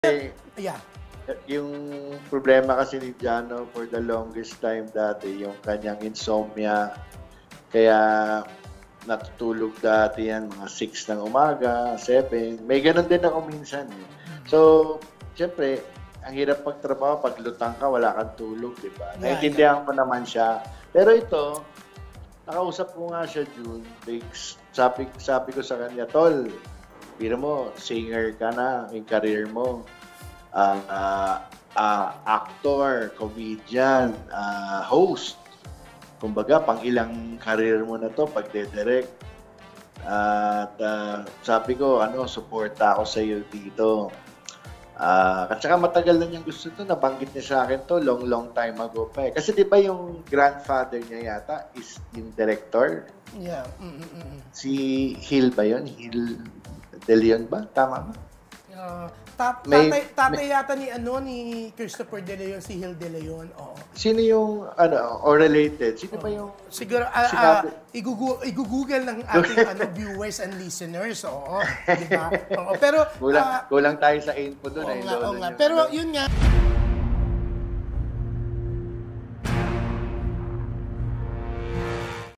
Yeah. Yung problema kasi ni Jano for the longest time dati, yung kanyang insomnia. Kaya natutulog dati yan, mga 6 ng umaga, 7. May ganun din ako minsan. So, siyempre, ang hirap magtrabaho pag lutang ka, wala kang tulog, di ba? Naintindihan ko naman siya. Pero ito, nakausap ko nga siya June. Sabi ko sa kanya, Tol, biro mo, singer ka na, yung career mo. Actor, comedian, host. Kumbaga, pang ilang career mo na to pagdedirect. At sabi ko, suporta ako sa iyo dito. At saka matagal na niyang gusto to, nabanggit niya sa akin to long time ago pa eh. Kasi di ba yung grandfather niya yata is yung director? Yeah. Si Hill ba yun? Hill De Leon ba? Tama ba? Tatay yata ni Christopher De Leon, si Hill De Leon. Oo. Sino yung, or related? Sino ba yung... Siguro, i-google ng ating viewers and listeners. Oo, di ba? Oo, pero... Kulang tayo sa info doon. Oo nga. Pero yun nga,